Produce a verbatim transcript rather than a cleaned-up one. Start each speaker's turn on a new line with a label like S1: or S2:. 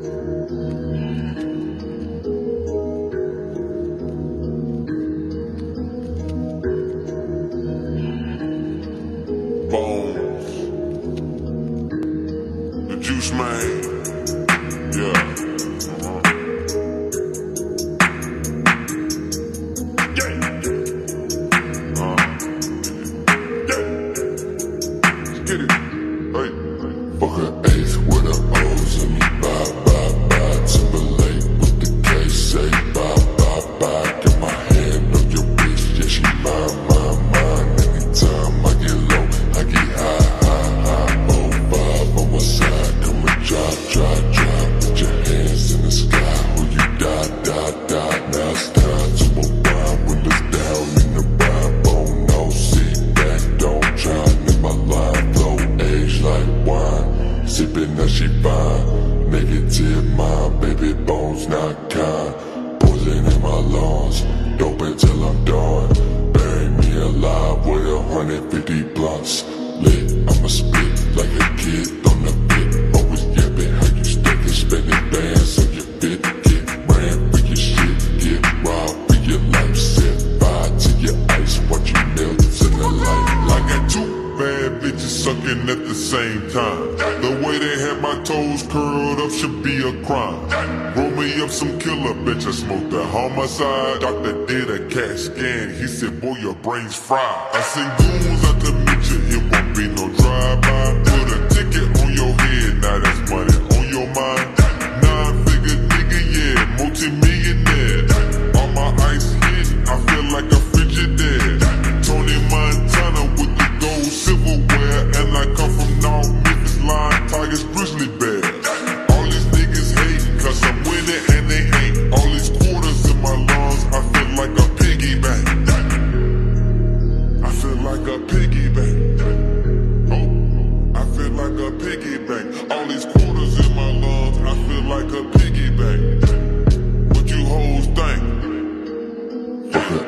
S1: Bones, the Juice Man, yeah. Uh-huh. Yeah. Uh, yeah. Let's get it. Hey.
S2: Fuck an eighth with the O's in me. Bye, bye, bye. Timberlake with the K. Say bye, bye, bye. Got my hand on your bitch. Yeah, she mine, mine, mine. Anytime I get low, I get high, high, high. Oh, five on my side. Come and drop, drop, drop. Put your hands in the sky. When you die, die, die. Now it's time to unwind. Windows down in the ride. Bone, no, sit back. Don't try. Make my line flow. Age like wine. Sippin' that she fine. Negative mind. Baby bones not kind. Poison in my lungs. Dope until I'm done. Bury me alive with a hundred fifty blunts. Lit, I'ma spit like a kid on the bit. Always yapping how you stacking, spending bands on your bit. Get ran for your shit, get robbed for your life. Set fire to your ice, watch you melt in the light.
S1: I got two bad bitches sucking at the same time. The way they had my toes curled up should be a crime. Roll me up some killer, bitch, I smoked the homicide. Doctor did a CAT scan, he said, boy, your brain's fried. I seen goons out to meet you, it won't be no drive-by. Put a ticket on your head, now that's money on your mind. Nine-figure nigga, yeah, multi-millionaire. All my ice hit, I feel like a Frigidaire. Tony Montana with the gold silverware. And I come from North Memphis, Lion, Tigers, Grizzly Bears. All these niggas hate, cause I'm winning and they ain't. All these quarters in my lungs, I feel like a piggy bank. I feel like a piggy bank. Oh, I feel like a piggy bank. All these quarters in my lungs, I feel like a piggy bank. What you hoes think?
S2: Fuck an